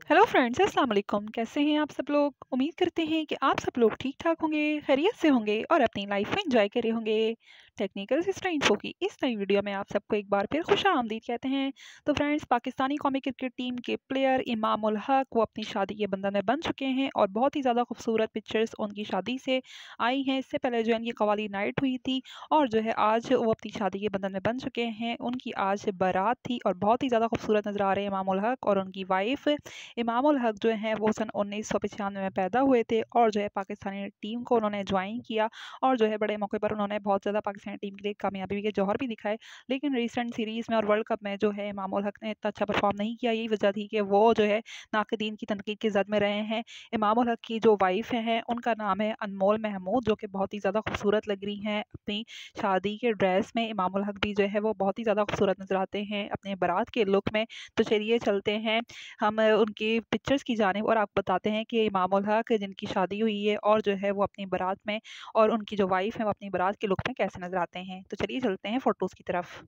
Hello friends, अस्सलाम वालेकुम। कैसे हैं आप सब लोग? उम्मीद करते हैं कि आप सब लोग ठीक-ठाक होंगे, खैरियत से होंगे और अपनी लाइफ में एंजॉय कर रहे होंगे। टेक्निकल सिस्टम इन्फो की इस नई वीडियो में आप सबको एक बार फिर खुशामदीद कहते हैं। तो फ्रेंड्स, पाकिस्तानी कौमी क्रिकेट टीम के प्लेयर इमाम उल हक वो अपनी शादी के बंधन में बंध चुके हैं और बहुत ही ज़्यादा खूबसूरत पिक्चर्स उनकी शादी से आई हैं। इससे पहले जो है इनकी कवाली नाइट हुई थी और जो है आज वो अपनी शादी के बंधन में बंध चुके हैं। उनकी आज बारात थी और बहुत ही ज़्यादा खूबसूरत नज़र आ रहे हैं इमाम उल हक और उनकी वाइफ। इमाम उल हक जो हैं वो सन 1995 में पैदा हुए थे और जो है पाकिस्तानी टीम को उन्होंने ज्वाइन किया और जो है बड़े मौके पर उन्होंने बहुत ज़्यादा पाकिस्तानी टीम के लिए कामयाबी के जौहर भी दिखाए। लेकिन रिसेंट सीरीज़ में और वर्ल्ड कप में जो है इमाम उल हक ने इतना अच्छा परफॉर्म नहीं किया। यही वजह थी कि वो जो है नाक़दीन की तनकीद की ज़द में रहे हैं। इमाम उल हक की जो वाइफ हैं उनका नाम है अनमोल महमूद, जो कि बहुत ही ज़्यादा खूबसूरत लग रही हैं अपनी शादी के ड्रेस में। इमाम उल हक भी जो है वो बहुत ही ज़्यादा खूबसूरत नज़र आते हैं अपने बारात के लुक में। तो चलिए चलते हैं हम उनकी पिक्चर्स की जानिब और आपको बताते हैं कि इमाम उल हक जिनकी शादी हुई है और जो है वो अपनी बारात में और उनकी जो वाइफ है वो अपनी बारात के लुक में कैसे नज़र आते हैं। तो चलिए चलते हैं फ़ोटोज़ की तरफ।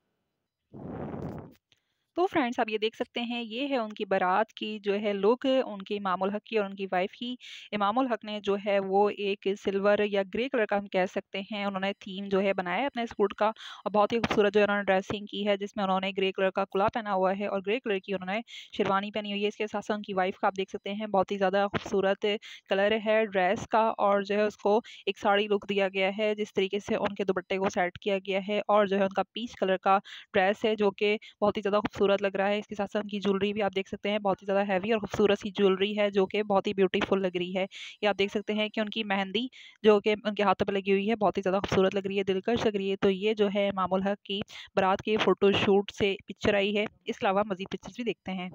तो फ्रेंड्स, आप ये देख सकते हैं, ये है उनकी बारात की जो है लुक उनके इमाम उल हक की और उनकी वाइफ की। इमाम उल हक ने जो है वो एक सिल्वर या ग्रे कलर का हम कह सकते हैं, उन्होंने थीम जो है बनाया है अपने सूट का और बहुत ही खूबसूरत जो है उन्होंने ड्रेसिंग की है, जिसमें उन्होंने ग्रे कलर का कुला पहना हुआ है और ग्रे कलर की उन्होंने शेरवानी पहनी हुई है। इसके साथ साथ उनकी वाइफ का आप देख सकते हैं बहुत ही ज़्यादा खूबसूरत कलर है ड्रेस का और जो है उसको एक साड़ी लुक दिया गया है, जिस तरीके से उनके दुपट्टे को सेट किया गया है और जो है उनका पीच कलर का ड्रेस है जो कि बहुत ही ज़्यादा खूबसूरत लग रहा है। इसके साथ-साथ उनकी ज्वेलरी भी आप देख सकते हैं, बहुत ही ज़्यादा हेवी और खूबसूरत सी ज्वेलरी है जो कि बहुत ही ब्यूटीफुल लग रही है। ये आप देख सकते हैं कि उनकी मेहंदी जो कि उनके हाथों पे लगी हुई है, बहुत ही ज़्यादा खूबसूरत लग रही है, दिलकश लग रही है। तो ये जो है इमाम उल हक की बारात के फ़ोटोशूट से पिक्चर आई है। इसके अलावा मज़ीद पिक्चर्स भी देखते हैं।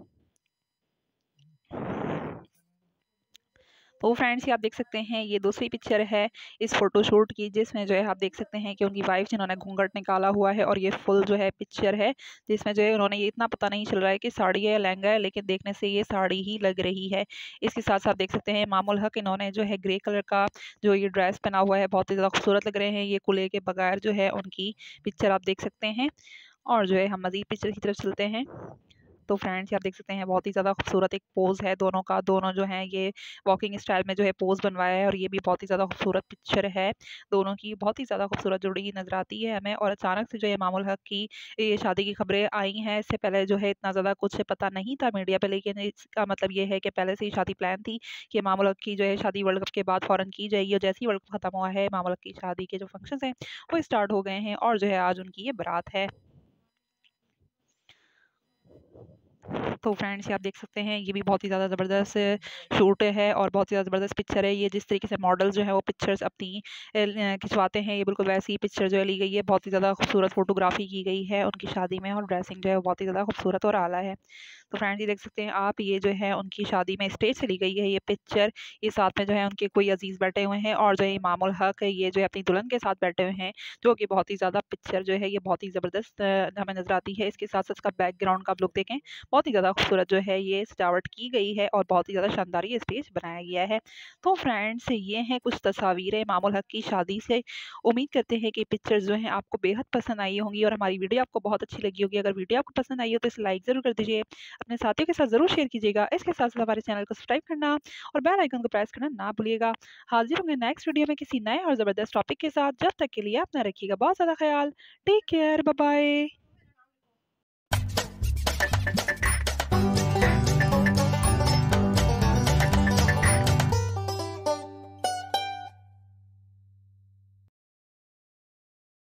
तो फ्रेंड्स, ये आप देख सकते हैं, ये दूसरी पिक्चर है इस फ़ोटोशूट की, जिसमें जो है आप देख सकते हैं कि उनकी वाइफ़ जिन्होंने घूंघट निकाला हुआ है और ये फुल जो है पिक्चर है, जिसमें जो है उन्होंने ये इतना पता नहीं चल रहा है कि साड़ी है या लहंगा है, लेकिन देखने से ये साड़ी ही लग रही है। इसके साथ-साथ आप देख सकते हैं इमाम उल हक इन्होंने जो है ग्रे कलर का जो ये ड्रेस पहना हुआ है, बहुत ही ज़्यादा खूबसूरत लग रहे हैं। ये कुल्ले के बगैर जो है उनकी पिक्चर आप देख सकते हैं और जो है हम मज़ीद पिक्चर की तरफ चलते हैं। तो फ्रेंड्स, ये आप देख सकते हैं बहुत ही ज़्यादा खूबसूरत एक पोज़ है दोनों का। दोनों जो हैं ये वॉकिंग स्टाइल में जो है पोज़ बनवाया है और ये भी बहुत ही ज़्यादा खूबसूरत पिक्चर है। दोनों की बहुत ही ज़्यादा खूबसूरत जोड़ी नज़र आती है हमें और अचानक से जो है इमाम उल हक की ये शादी की खबरें आई हैं। इससे पहले जो है इतना ज़्यादा कुछ पता नहीं था मीडिया पे, लेकिन इसका मतलब ये है कि पहले से ही शादी प्लान थी कि इमाम उल हक की जो है शादी वर्ल्ड कप के बाद फ़ौरन की जाएगी और जैसे ही वर्ल्ड कप खत्म हुआ है, इमाम उल हक की शादी के जो फंक्शंस हैं वो स्टार्ट हो गए हैं और जो है आज उनकी ये बारात है। तो फ्रेंड्स, ये आप देख सकते हैं, ये भी बहुत ही ज़्यादा ज़बरदस्त शूट है और बहुत ही ज़्यादा ज़बरदस्त पिक्चर है। ये जिस तरीके से मॉडल जो है वो पिक्चर्स अपनी खिंचवाते हैं, ये बिल्कुल वैसी ही पिक्चर जो है ली गई है। बहुत ही ज़्यादा खूबसूरत फ़ोटोग्राफ़ी की गई है उनकी शादी में और ड्रेसिंग जो है वो बहुत ही ज़्यादा खूबसूरत और आला है। तो फ्रेंड्स, ये देख सकते हैं आप, ये जो है उनकी शादी में स्टेज से ली गई है ये पिक्चर। ये साथ में जो है उनके कोई अज़ीज़ बैठे हुए हैं और जो है इमाम उल हक ये जो है अपनी दुल्हन के साथ बैठे हुए हैं, जो कि बहुत ही ज़्यादा पिक्चर जो है ये बहुत ही ज़बरदस्त हमें नज़र आती है। इसके साथ-साथ इसका बैकग्राउंड का आप लुक देखें, बहुत ही ज़्यादा खूबसूरत जो है ये सजावट की गई है और बहुत ही ज़्यादा शानदार ये स्टेज बनाया गया है। तो फ्रेंड्स, ये हैं कुछ तस्वीरें इमाम उल हक की शादी से। उम्मीद करते हैं कि पिक्चर्स जो हैं आपको बेहद पसंद आई होंगी और हमारी वीडियो आपको बहुत अच्छी लगी होगी। अगर वीडियो आपको पसंद आई हो तो इसे लाइक ज़रूर कर दीजिए, अपने साथियों के साथ ज़रूर शेयर कीजिएगा। इसके साथ-साथ हमारे चैनल को सब्सक्राइब करना और बेल आइकन को प्रेस करना ना भूलिएगा। हाज़िर होंगे नेक्स्ट वीडियो में किसी नए और ज़बरदस्त टॉपिक के साथ। जब तक के लिए अपना रखिएगा बहुत ज़्यादा ख़्याल। Take care, bye bye.